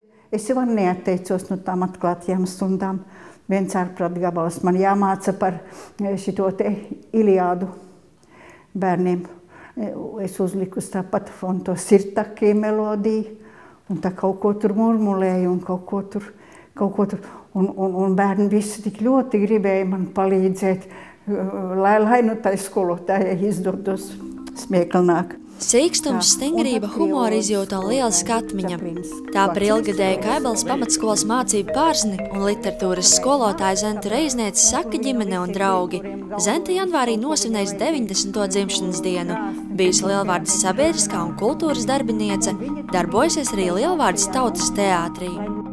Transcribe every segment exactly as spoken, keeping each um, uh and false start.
Es jau neatteicos no tām atklātajām stundām. Viens ārprāt gabals man jāmāca par šito te Iliādu bērniem. Es uzliku tāpat un to sirtakī melodiju, un tā kaut ko tur murmulēju, un kaut ko tur, kaut ko tur. Un, un, un bērni visi tik ļoti gribēja man palīdzēt, lai, lai nu tai skolotājai izdodos smieklnāk. Sīkstums, stingrība, humora izjūta un liela skatmiņa. Tā par ilgadēju Kaibeles pamatskolas mācību pārzni un literatūras skolotāja Zenta Reizniece saka ģimene un draugi. Zenta janvārī nosvinēs deviņdesmito dzimšanas dienu, bijusi Lielvārdas sabiedriskā un kultūras darbiniece, darbojusies arī Lielvārdas tautas teātrī.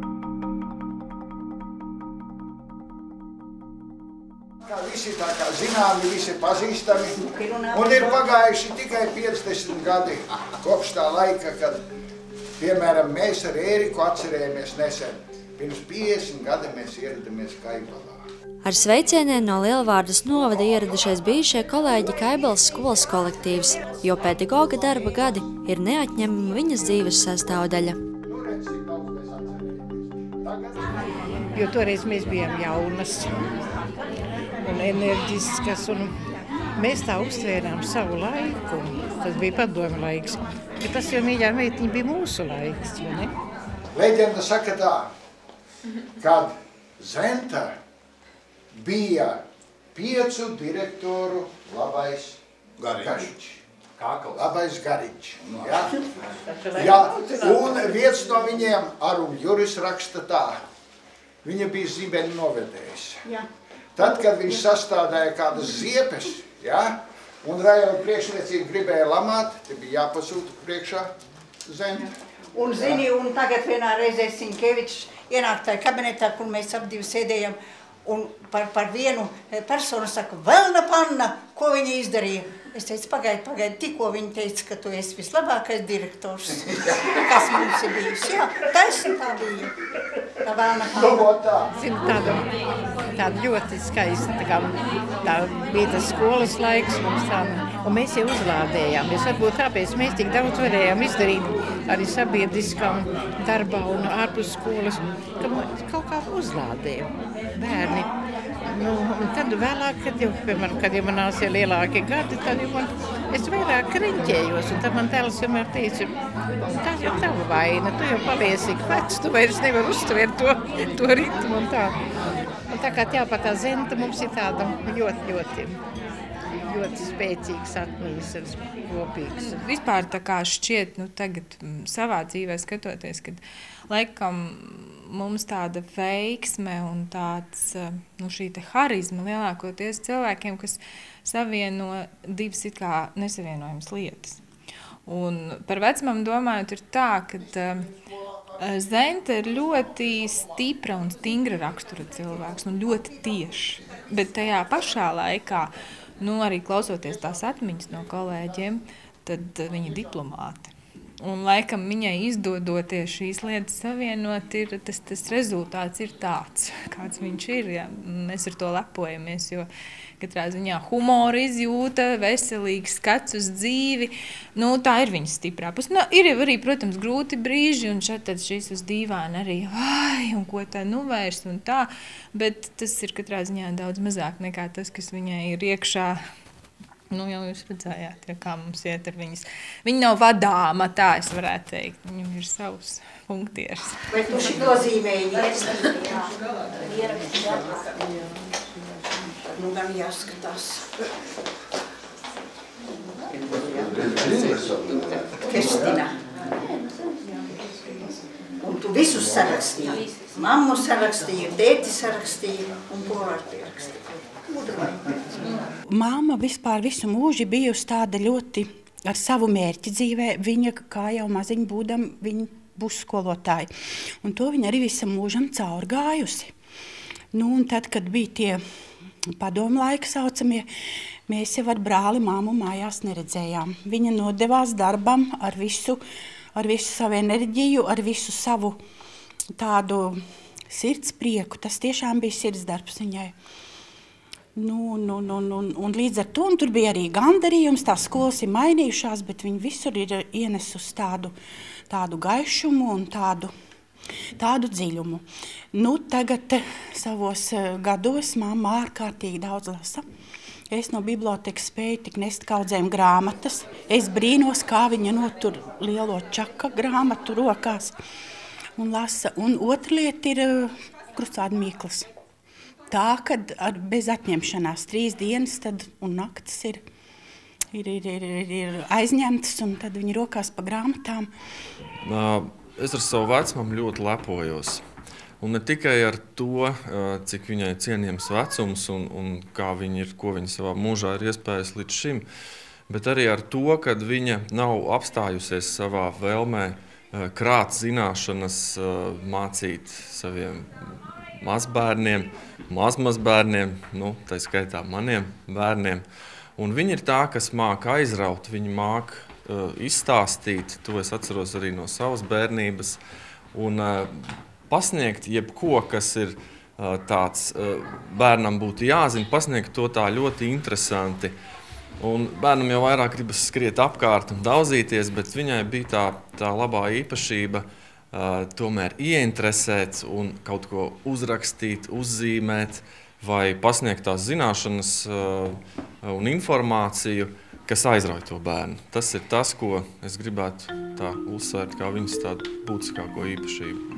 Visi tā kā zināmi, visi pazīstami, un ir pagājuši tikai piecdesmit gadi kopš tā laika, kad, piemēram, mēs ar Ēriku atcerējamies nesen. Pirms piecdesmit gadi mēs ieradamies Kaibelā. Ar sveicieniem no Lielvārdas novada ieradušies bijušie kolēģi Kaibeles skolas kolektīvs, jo pedagoga darba gadi ir neatņemama viņas dzīves sastāvdaļa. Jo toreiz mēs bijām jaunas un enerģiskas, un mēs tā uztvērām savu laiku. Tas bija padomu laiks, bet tas jau, mīļā meitiņa, bija mūsu laiks, vai ne? Leģenda saka tā, kad Zenta bija piecu direktoru labais gariņš. Labais gariņš, ja? Ja, un viens no viņiem, Arum Juris, raksta tā, viņa bija zibeni novedējis. Ja. Tad, kad viņš sastādāja kādas ziepes, ja, un rajona priekšniecība gribēja lamāt, te bija jāpasūta priekšā Zenta. Un zini, un tagad vienā reizē Sinkevičs ienāk tajā kabinetā, kur mēs ap divi sēdējam, un par, par vienu personu saka, velna panna, ko viņa izdarīja. Es teicu, pagaidi, pagaidi, tikko viņa teica, ka tu esi vislabākais direktors, kas mums ir bijis. Jā, taisni tā bija. Tā vēlna panna. Zinu, tāda, tāda ļoti skaista, tā kā tā bija tas skolas laiks mums tā, un mēs jau uzlādējāmies. Varbūt tāpēc mēs tik daudz varējām izdarīt arī sabiedriskā darbā un ārpus skolas, ka kaut kā uzlādējām bērni. Nu, un tad vēlāk, kad jau, piemēram, kad jau man nāca lielākie gadi, tad jau man, es vairāk riņķējos, un tad man tēls vienmēr teica, tā jau tava vaina, tu jau paliesi vecs, tu vairs nevar uztvert to, to ritmu un tā. Un tā kā tāpat tā Zenta mums ir tāda ļoti, ļoti, ļoti spēcīgs atmiņas ir kopīgs. Vispār tā kā šķiet, nu tagad savā dzīvē skatoties, kad laikam mums tāda veiksme un tāds, nu šī te harizma lielākoties cilvēkiem, kas savieno divas it kā nesavienojamas lietas. Un par vecmam domājot ir tā, ka uh, Zenta ir ļoti stipra un stingra rakstura cilvēks, un ļoti tieši. Bet tajā pašā laikā, nu arī klausoties tās atmiņas no kolēģiem, tad uh, viņi diplomāti. Un laikam viņai izdodoties šīs lietas savienot, ir, tas, tas rezultāts ir tāds, kāds viņš ir. Ja? Mēs ar to lepojamies, jo katrā ziņā humora izjūta, veselīgs skats uz dzīvi, nu tā ir viņas stiprā puse. Nu, ir jau arī, protams, grūti brīži, un šeit tad šīs uz dīvāna arī, vai, un ko tā nu vairs, un tā, bet tas ir katrā ziņā daudz mazāk nekā tas, kas viņai ir iekšā. Nu, jau jūs redzējāt, ja, kā mums iet ar viņas. Viņa nav vadāma, tā es varētu teikt. Viņam ir savs punktieris. Vai tu šito zīmēji? Nu, gan jāskatās. Kristina. Un tu visus sarakstīji. Mammu sarakstīji, tēti sarakstīji un Polārti rakstīji. Māma vispār visu mūži bijusi tāda ļoti ar savu mērķi dzīvē. Viņa, kā jau maziņa būdam, viņa būs skolotāja. Un to viņa arī visam mūžam caurgājusi. Nu, un tad, kad bija tie padomu laika saucamie, mēs jau ar brāli māmu mājās neredzējām. Viņa nodevās darbam ar visu, ar visu savu enerģiju, ar visu savu tādu sirds prieku. Tas tiešām bija sirds darbs viņai. Nu, nu, nu, nu, un līdz ar to, un tur bija arī gandarījums, tās skolas ir mainījušās, bet viņi visur ir ienesusi tādu, tādu gaišumu un tādu, tādu dziļumu. Nu, tagad savos gados mamma ārkārtīgi daudz lasa. Es no bibliotekas spēju tik nest kaudzēm grāmatas. Es brīnos, kā viņa notur lielo čaka grāmatu rokās un lasa. Un otra lieta ir krustāda mīklas. Tā, kad ar, bez atņemšanās trīs dienas tad, un naktis ir, ir, ir, ir, ir aizņemtas, un tad viņa rokās pa grāmatām. Es ar savu vecmamu ļoti lepojos. Un ne tikai ar to, cik viņai cienījams vecums un, un kā viņa ir, ko viņa savā mūžā ir iespējas līdz šim, bet arī ar to, ka viņa nav apstājusies savā vēlmē krāt zināšanas, mācīt saviem mazbērniem, mazmazbērniem, nu, tā skaitā maniem bērniem. Un viņa ir tā, kas māca aizraut, viņa māca uh, izstāstīt, to es atceros arī no savas bērnības, un uh, pasniegt jebko, kas ir uh, tāds uh, bērnam būtu jāzina, pasniegt to tā ļoti interesanti. Un bērnam jau vairāk gribas skriet apkārt un daudzīties, bet viņai bija tā, tā labā īpašība uh, tomēr ieinteresēt un kaut ko uzrakstīt, uzzīmēt vai pasniegt tās zināšanas uh, un informāciju, kas aizrauj to bērnu. Tas ir tas, ko es gribētu tā uzsvērt kā viņas tādu būtiskāko īpašību.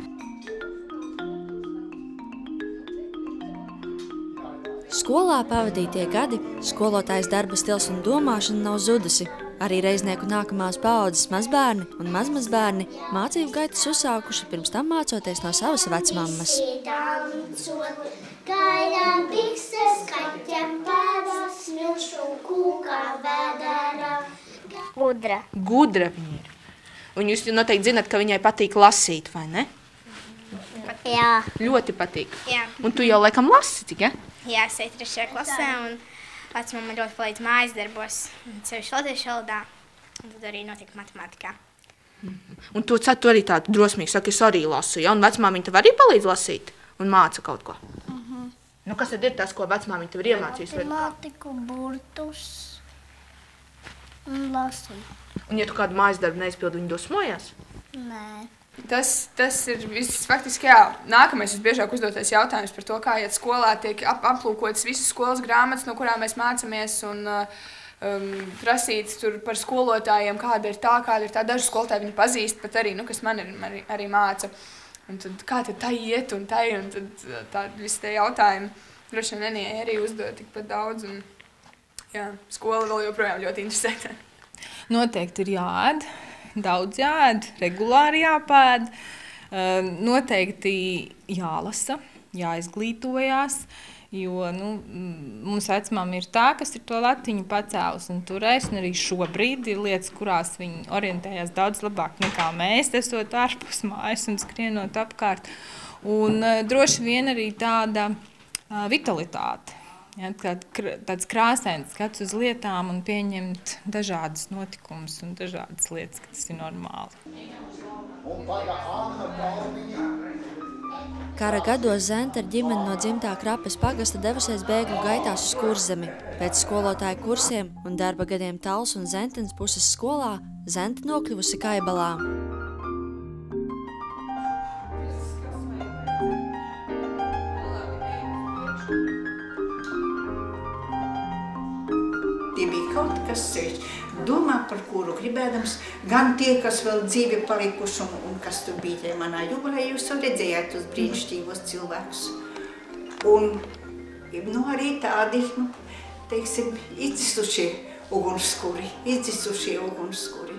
Skolā pavadītie gadi, skolotājs darba stils un domāšana nav zudusi. Arī reiznieku nākamās paaudzes mazbērni un mazmazbērni mācību gaitas uzsākuši pirms tam mācoties no savas vecmammas. Gaidām bikses, kaķiem pēdas, smilšu kūkā vēdara. Gudra. Gudra viņa ir. Un jūs noteikti zināt, ka viņai patīk lasīt, vai ne? Jā. Ļoti patīk. Jā. Un tu jau laikam lasi, ja? Jā, es eju trešajā klasē, un vecmamma ļoti palīdz mājas darbos, sevišķi latviešu valodā, un tad arī notiek matemātikā. Un tu, tu arī tādu drosmīgi saki, es arī lasu, ja? Un vecmāmiņa tev arī palīdz lasīt un māca kaut ko? Uh-huh. Nu, kas tad ir tas, ko vecmāmiņa tev ir iemācījis? Matemātiku, burtus un lasu. Un ja tu kādu mājas darbu neizpildi, viņi dosmojās? Nē. Tas, tas ir viss, faktiski, jā, nākamais visbiežāk uzdotais jautājums par to, kā iet skolā, tiek ap, aplūkotas visas skolas grāmatas, no kurām mēs mācamies, un um, prasīts tur par skolotājiem, kāda ir tā, kāda ir tā. Daži skolotāji viņi pazīst, pat arī, nu, kas man ir, arī, arī māca. Un tad kā tad tā iet un tai, un tad tā visi tie jautājumi droši vien Nenijai arī uzdod tikpat daudz, un jā, skola vēl joprojām ļoti interesēta. Noteikti ir jāēd. Daudz jāēd, regulāri jāpēd, noteikti jālasa, jāizglītojās, jo nu, mums vecmāma ir tā, kas ir to latiņu pacēlus un turēs, un arī šobrīd ir lietas, kurās viņi orientējās daudz labāk nekā mēs, esot ārpus mājas un skrienot apkārt. Un droši vien arī tāda vitalitāte. Ja, tāds krāsains skats uz lietām un pieņemt dažādas notikumus un dažādas lietas, kas ir normāli. Kara gados Zenta ar ģimeni no dzimtā Krapes pagasta devusies bēgļu gaitās uz Kurzemi. Pēc skolotāju kursiem un darba gadiem Tals un Zentens puses skolā Zenta nokļuvusi Kaibalā. Tie bija kaut kas ceļš, domā par kuru gribēdams, gan tie, kas vēl dzīvi palikuši un, un kas tur bija manā jubilejā, jūs jau redzējāt tos brīnišķīgos cilvēkus. Un nu, arī tādi, nu, teiksim, izdzisušie ugunskuri, izdzisušie ugunskuri.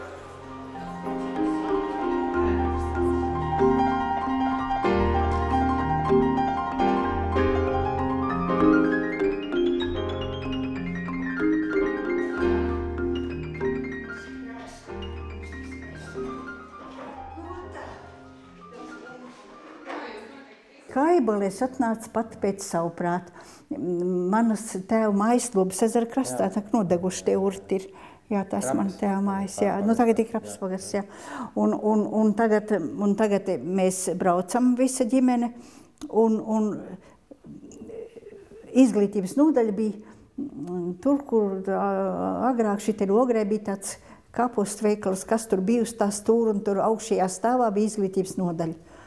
Kaibali es atnācu pati pēc savu prātu. Manas tēva mājaslobas ezera krastā, tā nodeguši tie urti ir. Jā, tas man tēva mājas, jā. Nu, tagad ir Krapes pagasts, jā. Un, un, un, tagad, un tagad mēs braucam visa ģimene, un, un izglītības nodaļa bija tur, kur agrāk šitē Ogrē bija tāds kapostu veikals, kas tur bija uz tā stūra, un tur augšējā stāvā bija izglītības nodaļa.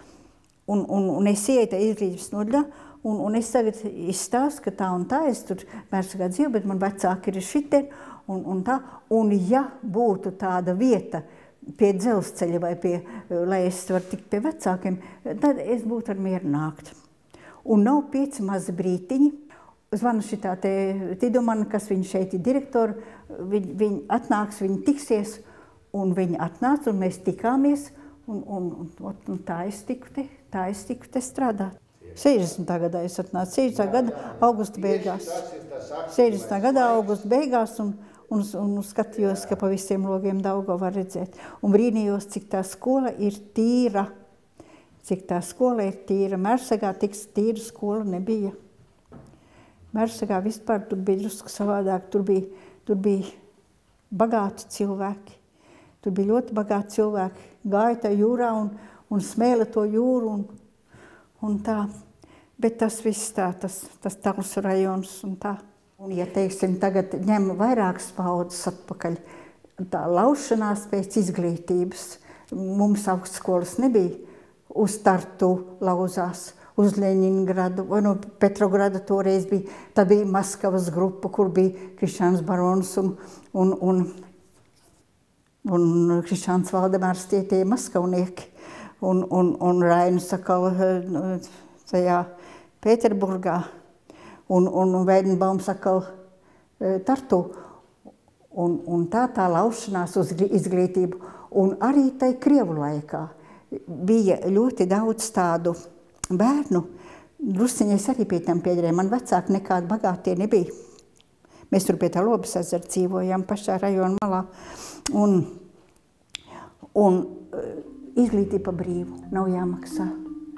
Un, un, un es ietu tajā izglītības nodaļā, un, un es tagad izstāstu, ka tā un tā, es tur Mērsagā dzīvoju, bet man vecāki ir šitien, un, un tā. Un ja būtu tāda vieta pie dzelzceļa vai pie, lai es varu tikt pie vecākiem, tad es būtu ar mieru nākt. Un nav pieci mazi brītiņi. Zvanu šitā te Tidumana, kas viņa šeit ir direktori, viņi, viņi atnāks, viņi tiksies, un viņi atnāca, un mēs tikāmies, un, un, un, un tā es tiku te, tā es tiku te strādāt. sešdesmitā gadā es atnācu, sešdesmitā gada augusta beigās. sešdesmitā gadā augusta beigās, un, un, un skatījos, ka pa visiem logiem Daugava var redzēt. Un brīnījos, cik tā skola ir tīra. Cik tā skola ir tīra. Mērsagā tik tīra skola nebija. Mērsagā vispār tur bija drusku savādāk. Tur bija, tur bija bagāti cilvēki. Tur bija ļoti bagāti cilvēki. Gāja tā jūrā un, un smēla to jūru un, un tā. Bet tas viss tā, tas, tas Talsu rajons un tā. Un, ja teiksim, tagad ņem vairākas paudzes atpakaļ, tā laušanās pēc izglītības. Mums augstskolas nebija. Uz Tartu lauzās, uz Ļeņingradu, vai no Petrograda toreiz bija. Tad bija Maskavas grupa, kur bija Krišāns Barons un, un, un, un Krišāns Valdemārs tie tie maskavnieki. Un, un, un Rainis sakal tajā Pēterburgā. Un, un Veidenbaums sakal Tartu. Un, un tā tā laušanās uz izglītību. Un arī tai Krievu laikā bija ļoti daudz tādu bērnu. Drusciņi es arī pie tam piederēju. Man vecāki nekādi bagātie nebija. Mēs tur pie tā Lobas ezera dzīvojām pašā rajona malā. Un, un izglītība brīvu nav jāmaksā.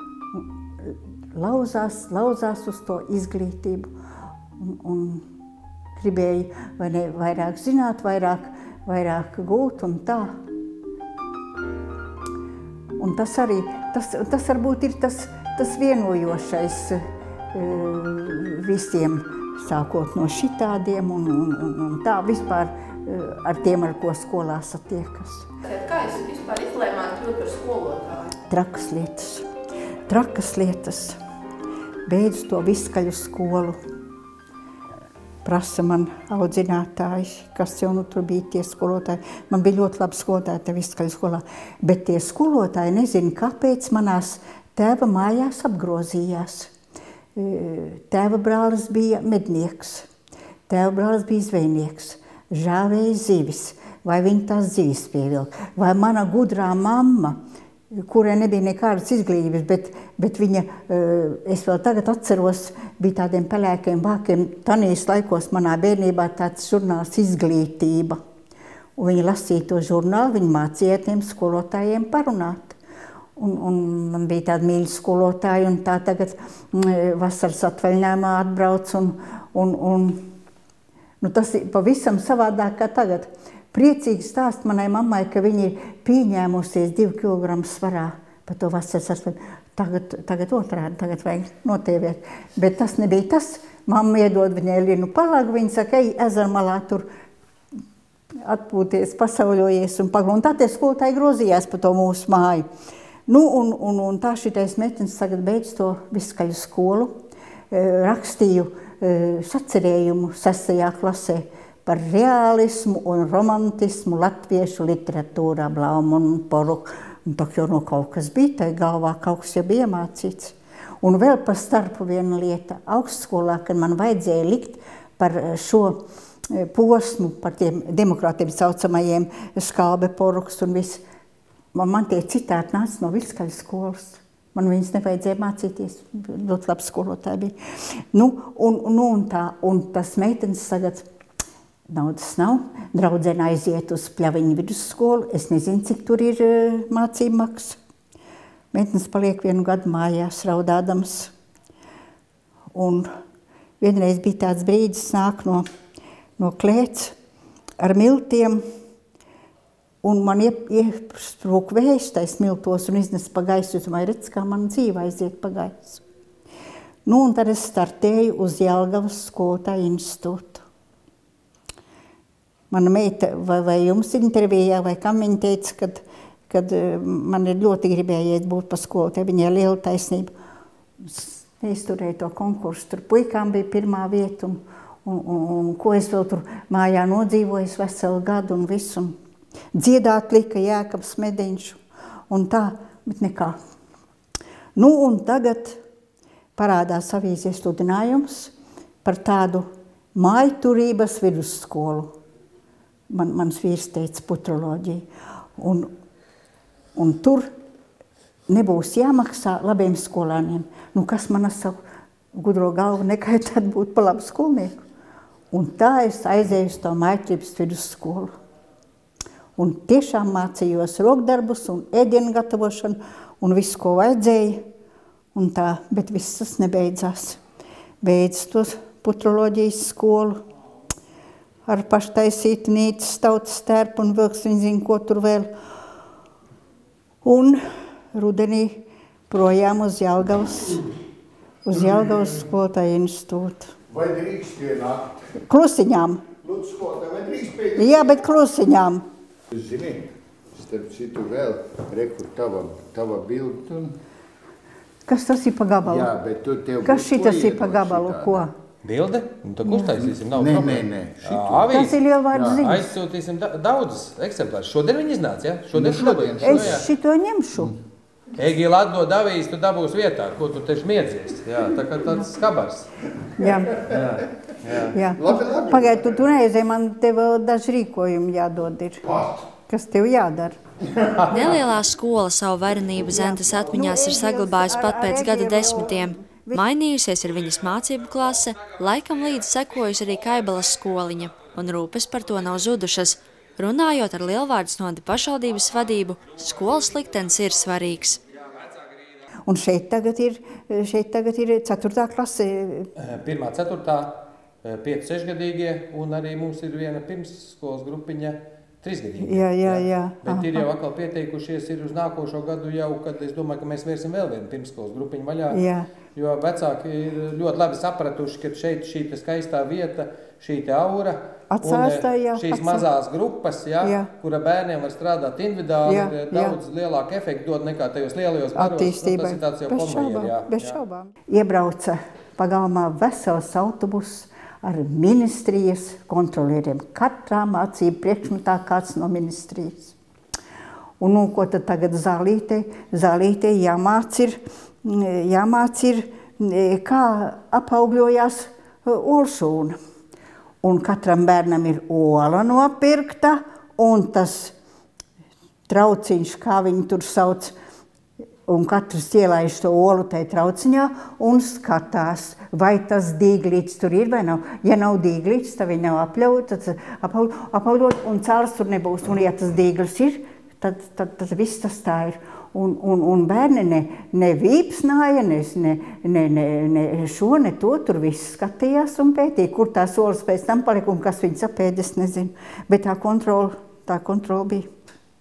Lauzās, lauzās uz to izglītību. Un, un gribēja vai ne, vairāk zināt, vairāk, vairāk gūt un tā. Un tas arī, tas, tas varbūt ir tas, tas vienojošais uh, visiem, sākot no šitādiem un, un, un, un tā vispār uh, ar tiem, ar ko skolā satiekas. Kā jūs vispār izlēmāt kļūt par skolotāju? Trakas lietas. Trakas lietas. Beidzu to Viskaļu skolu. Prasa man audzinātāji, kas jau nu tur bija tie skolotāji. Man bija ļoti labi skolotāji te Viskaļu skolā. Bet tie skolotāji nezinu, kāpēc manās tēva mājās apgrozījās. Tēva brālis bija mednieks. Tēva brālis bija zvejnieks. Žāvēja zivis. Vai viņi tās zivis pievilka. Vai mana gudrā mamma, kurai nebija nekādas izglītības, bet, bet viņa, es vēl tagad atceros, bija tādiem pelēkiem vākiem. Tanīs laikos manā bērnībā tāds žurnāls Izglītība. Un viņa lasīja to žurnālu, viņa mācīja tiem skolotājiem parunāt. Un, un man bija tādi mīļi skolotāji, un tā tagad vasaras atvaļinājumā atbrauc, un, un, un nu, tas ir pavisam savādāk kā tagad. Priecīgi stāst manai mammai, ka viņa ir pieņēmusies divu kilogramu svarā par to vasaras atvaļinājumu. Tagad, tagad otrādi, tagad vajag notievēt. Bet tas nebija tas. Mamma iedod viņai lienu palagu, viņa saka, ej ezermalā tur atpūties, pasauļojies un paglu. Un tā tie skolotāji grozījās pa to mūsu māju. Nu, un, un, un tā šitais meitenes tagad beidz to Viskaļu skolu. Rakstīju sacerējumu sestajā klasē par realismu un romantismu latviešu literatūrā, Blaumu un Poru. Un tā jau no kaut kas bija, tai galvā kaut kas jau bija iemācīts. Un vēl par starpu viena lieta. Augstskolā, kad man vajadzēja likt par šo posmu, par tiem demokrātiem saucamajiem Skalbe, Poruks un viss, man, man tie citāti nāca no Viskaļu skolas. Man viņas nevajadzēja mācīties. Ļoti labi skolotāji bija. Nu, un, un, un tā, un tas meitenes tagad naudas nav. Draudzene aiziet uz Pļaviņu vidusskolu. Es nezinu, cik tur ir mācību maksa. Meitenes paliek vienu gadu mājās, raudādams. Un vienreiz bija tāds brīdis, nāk no, no klēts ar miltiem, un man iesprūk vējš tais miltos un iznes pa gaisu. Es domāju, redz, kā man dzīve aiziet pa gaisu. Nu, un tad es startēju uz Jelgavas skolotāju institūtu. Mana meita vai, vai jums intervijā, vai kam viņa teica, kad, kad man ir ļoti gribējies būt par skolotāju. Viņai liela taisnība. Neizturēju to konkursu. Tur puikām bija pirmā vieta, un, un, un, un ko es vēl tur mājā nodzīvoju veselu gadu un visu. Un dziedāt lika Jēkabs Mediņš un tā, bet nekā. Nu, un tagad parādās avīzē sludinājums par tādu mājturības vidusskolu. Man, mans vīrs teica putroloģiju. Un, un tur nebūs jāmaksā labiem skolāniem. Nu, kas man ar savu gudro galvu nekaitāt būt pa labu skolnieku. Un tā es aizēju uz to mājturības vidusskolu. Un tiešām mācījos rokdarbus un ēdienu gatavošanu un visu, ko vajadzēja. Un tā, bet viss tas nebeidzās. Beidz to putroloģijas skolu ar paštaisītu nīcas tautas tērpu un vilks, viņi zina, ko tur vēl. Un rudenī projām uz Jelgavas, uz Jelgavas skolotāju institūtu. Vai drīkst ienākt? Klusiņām. Lūdzu, skolotāju, vai drīkst pēc? Jā, bet klusiņām. Zini, starp citu vēl, rekur tava, tava bildi un... Kas tas ir pa gabalu? Jā, bet tu tev... Kas šitas ir pa gabalu, ko? Bilde? Nu, tad uztaisīsim, nav nē, problēma. nē, nē, Avīzi. Tas ir lielvārds ziņas. Aizsūtīsim da daudzas eksemplārus. Šodien viņi iznāca, ja? Šodien Nu, šodien. šodien. Es šito ņemšu. Egīla atdod avīzi, tu dabūsi vietā, ko tu teši miedzies. Jā, tā kā tāds skabars. Jā. Jā, jā. Jā. Labi, labi. Pagaid, tu tu neaizēji, man te vēl daži rīkojumi jādod ir. Kas tev jādara? Nelielā skola savu varenību Zentas atmiņās ir saglabājusi pat pēc gada desmitiem. Mainījusies ir viņas mācību klase, laikam līdz sekojusi arī Kaibalas skoliņa, un rūpes par to nav zudušas. Runājot ar Lielvārdes noda pašvaldības vadību, skolas liktenis ir svarīgs. Un šeit tagad ir, šeit tagad ir ceturtā klase. Pirmā, ceturtā, pieci, sešgadīgie, un arī mums ir viena pirmsskolas grupiņa, trīsgadīgi. Jā, jā, jā. Bet ir jau atkal pieteikušies ir uz nākošo gadu jau, kad es domāju, ka mēs vērsim vēl vienu pirmsskolas grupiņu vaļā. Jā. Jo vecāki ir ļoti labi sapratuši, ka šeit šī skaistā vieta, šī aura Atsāstā, jā, un šīs atsā... mazās grupas, jā, jā. Kura bērniem var strādāt individuāli, jā, ir daudz jā. Lielāku efektu dod nekā tajos lielajos baros. Attīstībai. Nu, tas ir tāds jau bez šaubām, jā, bez jā. šaubām. Iebrauca pagalmā vesels autobus ar ministrijas kontrolieriem. Katrā mācību priekšmetā kāds no ministrijas. Un, nu, ko tad tagad zālītei? Zālītei jāmāc ir, jāmāc ir, kā apaugļojās olšūna. Un katram bērnam ir ola nopirkta, un tas trauciņš, kā viņi tur sauc, un katrs ielaiž to olu tai trauciņā un skatās, vai tas dīglīts tur ir vai nav. Ja nav dīglīts, tad viņi nav apļaut, tad apaugļot, un cēlas tur nebūs. Un ja tas dīglis ir, tad, tad, tad viss tas tā ir. Un, un, un bērni ne, ne vīpsnāja, ne, ne, ne, ne šo, ne to, tur viss skatījās un pētīja, kur tās olas pēc tam palika un kas viņas apēd, es nezinu. Bet tā kontrola, tā kontrola bija.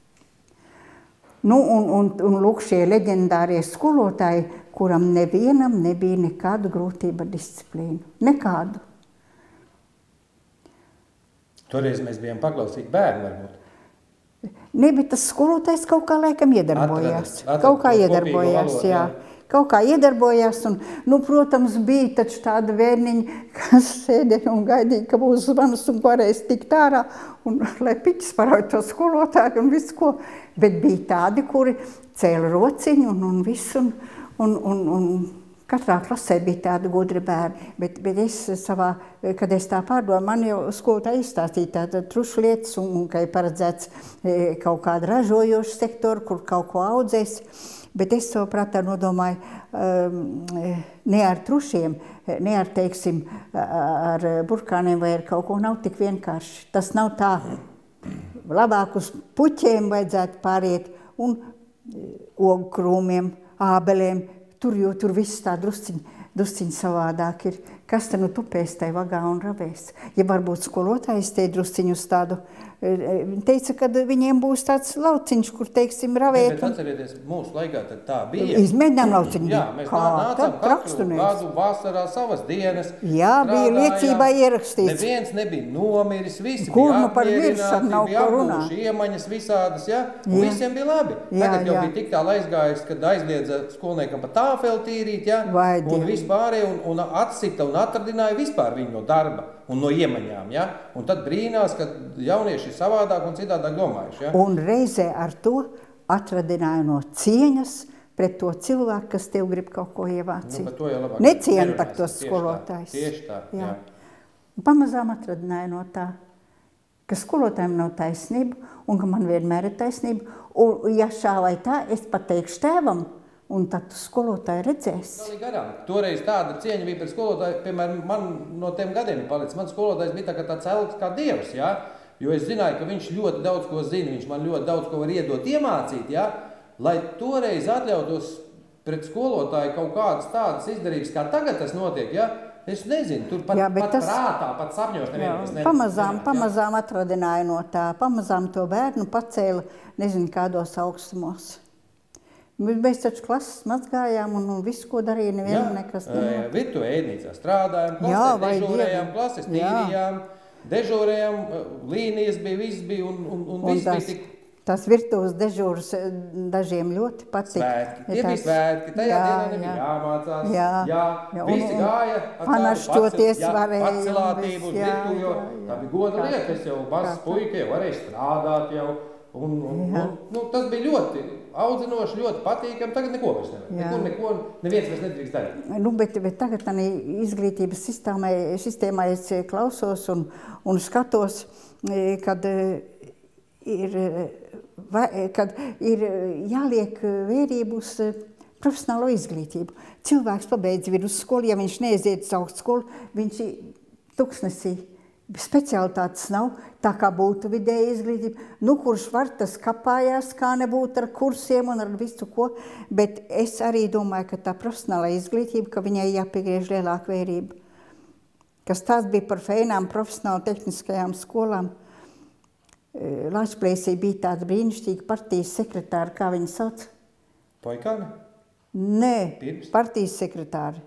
Nu, un, un, un lūk, šie leģendārie skolotāji, kuram nevienam nebija nekādu grūtību ar disciplīnu. Nekādu. Toreiz mēs bijām paklausīgi bērni, varbūt. Ne, bet tas skolotājs kaut kā laikam iedarbojās. Atradāt, atradāt kaut kā iedarbojās, valodu, jā. jā. Kaut kā iedarbojās, un, nu, protams, bija taču tāda vērniņa, kas sēdēja un gaidīja, ka būs zvanus un varēs tikt ārā, un lai piķis parauj to skolotāju un visu ko. Bet bija tādi, kuri cēla rociņu un, un visu, un, un, un, un katrā klasē bija tādi gudri bērni. Bet, bet es savā, kad es tā pārdomu, man jau skolotāji izstāstīja tāda trušu lietas, un, un ka ir paredzēts kaut kāda ražojoša sektora, kur kaut ko audzēs. Bet es savu prātā nodomāju, ne ar trušiem, ne ar, teiksim, ar burkāniem vai ar kaut ko nav tik vienkārši. Tas nav tā. Labāk uz puķiem vajadzētu pāriet un ogu krūmiem, ābelēm. Tur, jo tur viss tā drusciņ, drusciņ savādāk ir. kas te nu tupēs tai vagā un ravēs. Ja varbūt skolotājs te drusciņus tādu teica, ka viņiem būs tāds lauciņš, kur, teiksim, ravēt. Bet atcerieties, mūsu laikā tad tā bija. Izmēģinām lauciņu. Jā, mēs nācām katru gadu vasarā savas dienas. Jā, bija liecībā ierakstīts. Neviens nebija nomiris, visi Kur bija nu par miršanu nav bija ko runāt. apgūši iemaņas visādas, jā, un Jā. visiem bija labi. Jā, Tagad jau jā. bija tik tālu aizgājis, kad aizliedza skolniekam pa tāfeli tīrīt, jā, Vai un Dievs. vispārēj, un, un atsita un atradināja vispār viņu no darba un no iemaņām, ja? Un tad brīnās, ka jaunieši ir savādāk un citādāk domājuši, ja? Un reizē ar to atradināja no cieņas pret to cilvēku, kas tev grib kaut ko ievācīt. Nu, to jau labāk Necieņa par to tieši tā, skolotājs. Tieši tā, jā. jā. Un pamazām atradināja no tā, ka skolotājiem nav taisnība un ka man vienmēr ir taisnība. Un ja šā vai tā, es pateikšu tēvam, un tad skolotāji redzēs. Toreiz tāda cieņa bija pret skolotāju, piemēram, man no tiem gadiem ir palicis. Man skolotājs bija tā kā tāds elks kā dievs, ja? Jo es zināju, ka viņš ļoti daudz ko zina, viņš man ļoti daudz ko var iedot, iemācīt, ja? Lai toreiz atļautos pret skolotāju kaut kādas tādas izdarības, kā tagad tas notiek, ja? Es nezinu, tur pat, Jā, bet pat tas- prātā, pat sapņos nevienam tas ne- Pamazām, nenāk, ja? pamazām atradināja no tā, pamazām to bērnu pacēla, nezinu, kādos augstumos. Mēs taču klases mazgājām un, un visu, ko darīja, nevienam nekas nenāk. Virtu ēdnīcā strādājām, Jā, klasē vai dežūrējām, Dievam. klases Jā. tīrījām, dežūrējām, līnijas bija, viss bija un, un, un, Un viss bija tās, tik tās virtuves dežūras dažiem ļoti patika. svētki. Tie bija svētki, tajā dienā nebija jāmācās, jā, jā, jā, un- visi un gāja ar tādu panašķoties pacel- jā, varēja un pacelātību uz viss, jā, virtuvi, jo jā, jā. tā bija goda Kā lieta, es jau mazs kā puika jau varēju strādāt jau, un, un, Jā. un nu, tas bija ļoti audzinoši, ļoti patīkami, tagad neko vairs nevajag. Jā. Nekur, neko, neviens vairs nedrīkst darīt. Nu, bet, bet tagad tādā izglītības sistēmā, sistēmā es klausos un, un skatos, eh, kad eh, ir, eh, vai- kad ir jāliek vērību uz eh, profesionālo izglītību. Cilvēks pabeidz vidusskolu, ja viņš neiziet uz augstskolu, viņš ir tuksnesī. Specialitātes nav, tā kā būtu vidēja izglītība. Nu, kurš var, tas kapājās, kā nebūtu ar kursiem un ar visu ko. Bet es arī domāju, ka tā profesionālā izglītība, ka viņai jāpiegriež lielāka vērība. Kas tās bija par feinām profesionāli tehniskajām skolām. Lačplēsī bija tāda brīnišķīga partijas sekretāra, kā viņa sauc? Poikāni? Nē, Pirms? partijas sekretāri.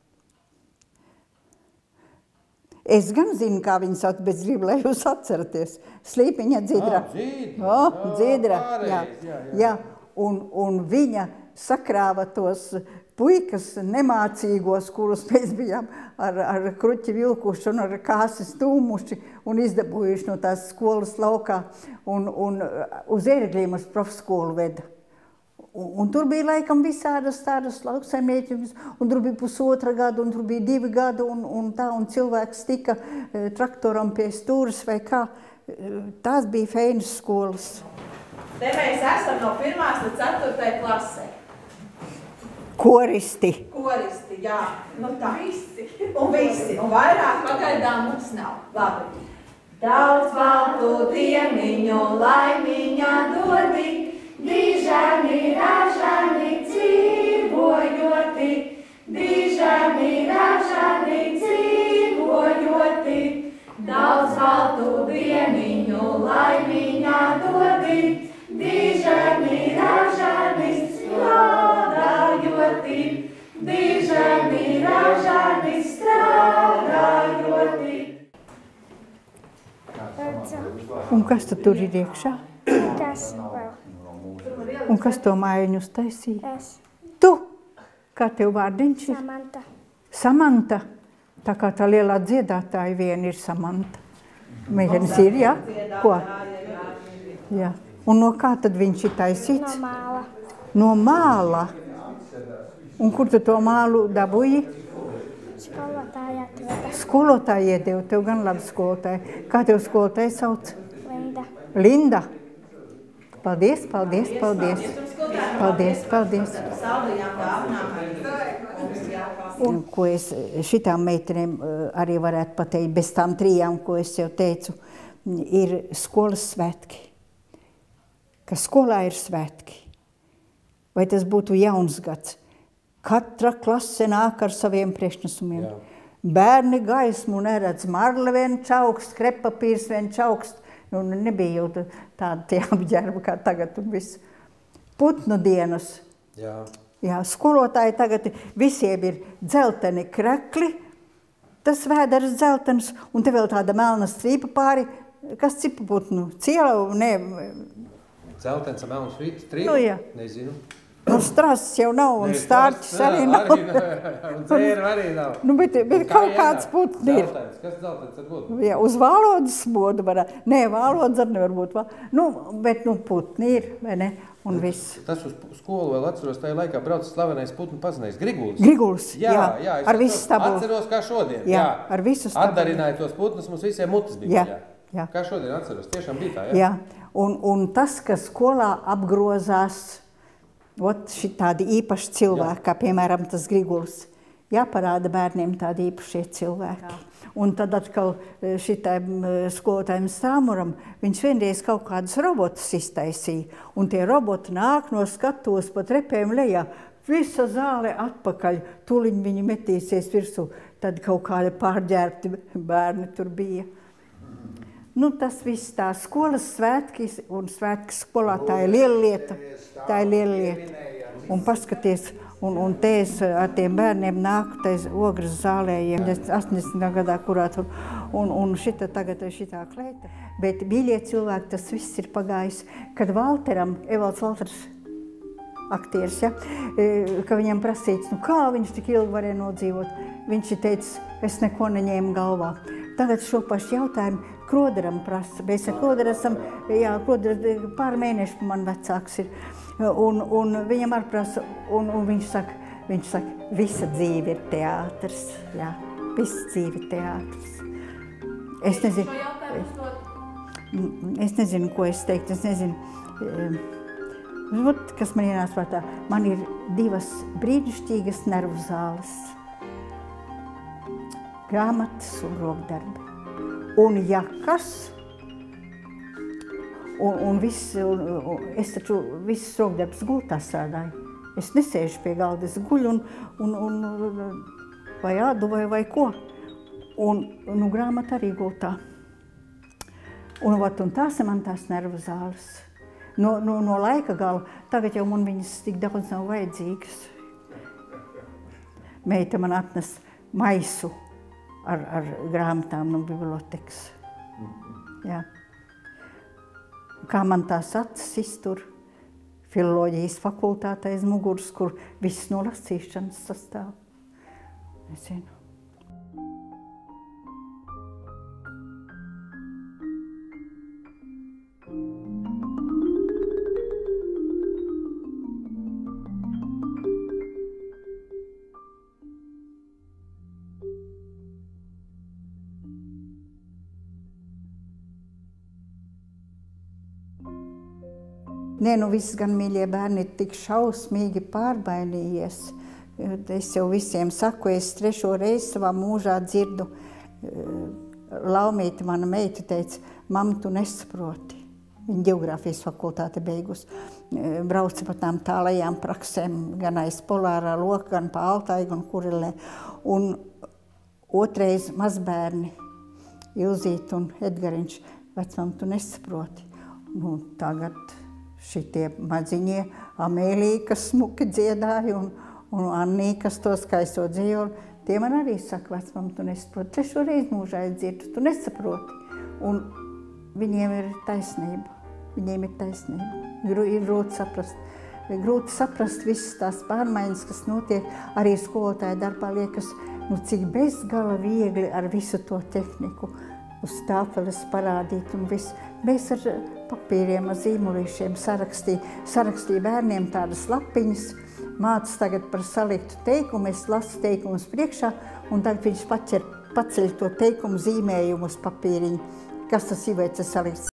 Es gan zinu, kā viņa sauc, bet es gribu, lai jūs atceraties. Slīpiņa Dzidra. Ah, Dzidra. O, Ah, Dzidra, pareizi, jā. jā, jā. jā. Un, un viņa sakrāva tos puikas nemācīgos, kurus mēs bijām ar, ar kruķi vilkuši un ar kāsi stūmuši un izdabūjuši no tās skolas laukā un, un uz ērgļiem uz profskolu veda. Un, un tur bija laikam visādas tādas lauksaimniecības, un tur bija pusotra gada, un tur bija divi gadi, un, un tā, un cilvēks tika e, traktoram pie stūras vai kā. E, tās bija feinas skolas. Te mēs esam no pirmās līdz ceturtai klasē. Koristi. Koristi, jā. Nu tā. Visi. Un visi. Un vairāk pagaidām mums nav. Labi. Daudz baltu dieniņu laimiņā dodi, dižani, ražani, dzīvojoti, dižani, ražani, dzīvojoti. Daudz baltu dieniņu laimiņā dodi, dižani, ražani, strādājoti, dižani, ražani, strādājoti. Un kas tu tur ir iekšā? Kas vēl? Un kas to mājiņu uztaisīja? Es. Tu! Kā tev vārdiņš ir? Samanta. Samanta. Tā kā tā lielā dziedātāja viena ir Samanta. Meitenes ir, jā? Ko? Jā. Un no kā tad viņš ir taisīts? No māla. No māla. Un kur tu to mālu dabūji? Skolotāja atveda. Skolotāja iedeva, tev gan labi skolotāja. Kā tev skolotāja sauc? Linda. Linda. Paldies, paldies, paldies. Paldies, paldies. Saldījām tā apnākā. Un ko es šitām meitenēm arī varētu pateikt, bez tām trijām, ko es jau teicu, ir skolas svētki. Ka skolā ir svētki. Vai tas būtu jauns gads? Katra klase nāk ar saviem priekšnesumiem. Jā. bērni gaismu neredz, marle vien čaukst, krepapīrs vien čaukst. Nu, nebija jau tāda tie apģērba kā tagad un viss. Putnu dienas. Jā. Jā, skolotāji tagad visiem ir dzelteni krekli, tas vēders dzeltenis, un te vēl tāda melna strīpa pāri. Kas cipa putnu? Ciela? Ne. Dzeltens ar melnu strīpu? Nu, jā. Nezinu. Nu, strasts jau nav, un stārķis arī nav. Un dzēru arī nav. Nu, bet, bet kaut kāds putni ir. Dzeltens, kas dzeltens var būt? Jā, uz valodas modu var. Nē, valodas arī nevar būt. Nu, bet, nu, putni ir, vai ne? Un viss. Tas uz skolu vēl atceros, tajā laikā brauc slavenais putnu pazinējs Griguls. Griguls, jā. Jā, jā. Ar visu stabulu. Atceros kā šodien. Jā, ar visu stabulu. Atdarināja tos putnus, mums visiem mutas bija. Jā, jā. Kā šodien atceros, tiešām bija tā, jā? Jā, un, un tas, ka skolā apgrozās ot šitādi īpaši cilvēki, jā. Kā piemēram tas Griguls, jāparāda bērniem tādi īpašie cilvēki. Jā. Un tad atkal šitam skolotājiem Stāmuram, viņš vienreiz kaut kādus robotus iztaisīja. Un tie roboti nāk no skatuves pa trepēm lejā. Visa zāle atpakaļ. Tūliņ viņi metīsies virsū. Tad kaut kādi pārģērbti bērni tur bija. Nu, tas viss tā skolas svētki un svētki skolā, tā ir liela lieta. Tā ir liela lieta. Un paskaties, un, un te es ar tiem bērniem nāku tais Ogres zālē, astoņdesmitajā gadā, kurā tur, un, un šita tagad ir šitā kleita. Bet, mīļie cilvēki, tas viss ir pagājis, kad Valteram, Evalds Valters, aktieris, ja, ka viņam prasīts, nu kā viņš tik ilgi varēja nodzīvot. Viņš teica, es neko neņēmu galvā. Tagad šo pašu jautājumu Kroderam prasa. Mēs ar Kroderu esam, jā, Kroderu pār mēnešu man vecāks ir. Un, un viņam arī prasa, un, un viņš saka, viņš saka, visa dzīve ir teātrs. Jā, visa dzīve ir teātrs. Es nezinu, es nezinu, ko es teiktu, es nezinu. Ot, kas man ienāca prātā, man ir divas brīnišķīgas nervu zāles. Grāmatas un rokdarbi. Un ja kas, un, un viss, un, un, es taču visus rokdarbus gultā strādāju. Es nesēžu pie galda, es guļu un, un, un vai ādu vai, vai ko. Un, nu, grāmata arī gultā. Un, vat, un tās ir man tās nervu zāles. No, no, no laika gala, tagad jau man viņas tik daudz nav vajadzīgas. Meita man atnes maisu ar, ar grāmatām no bibliotekas. Jā. Kā man tās acis iztur filoloģijas fakultātē aiz muguras, kur viss no lasīšanas sastāv. Nezinu. Nē, nu viss gan, mīļie bērni, ir tik šausmīgi pārbainījies. Es jau visiem saku, es trešo reizi savā mūžā dzirdu. Laumīte, mana meita, teica, mamma, tu nesaproti. Viņa ģeogrāfijas fakultāte beigus. Brauca pa tām tālajām praksēm, gan aiz polārā loka, gan pa Altaigu un Kurilē. Un otrais mazbērni, Ilzīte un Edgariņš, vecmam, tu nesaproti. Nu, tagad šitie maziņie, Amēlija, kas smuki dziedāja, un, un Annija, kas to skaisto dzīvoli, tie man arī saka, vecmam, tu nesaproti. Trešo reizi mūžā dzirdu, tu nesaproti. Un viņiem ir taisnība. Viņiem ir taisnība. Ir grūti saprast. Grūti saprast visas tās pārmaiņas, kas notiek. Arī skolotāja darbā liekas, nu, cik bezgala viegli ar visu to tehniku uz tāfeles parādīt un viss. Mēs ar papīriem, ar zīmolīšiem sarakstīja, sarakstīja bērniem tādas lapiņas, māca tagad par saliktu teikumu, es lasu teikumus priekšā, un tagad viņš paceļ, paceļ to teikumu zīmējumu uz papīriņu. Kas tas ir, vai tas salikts?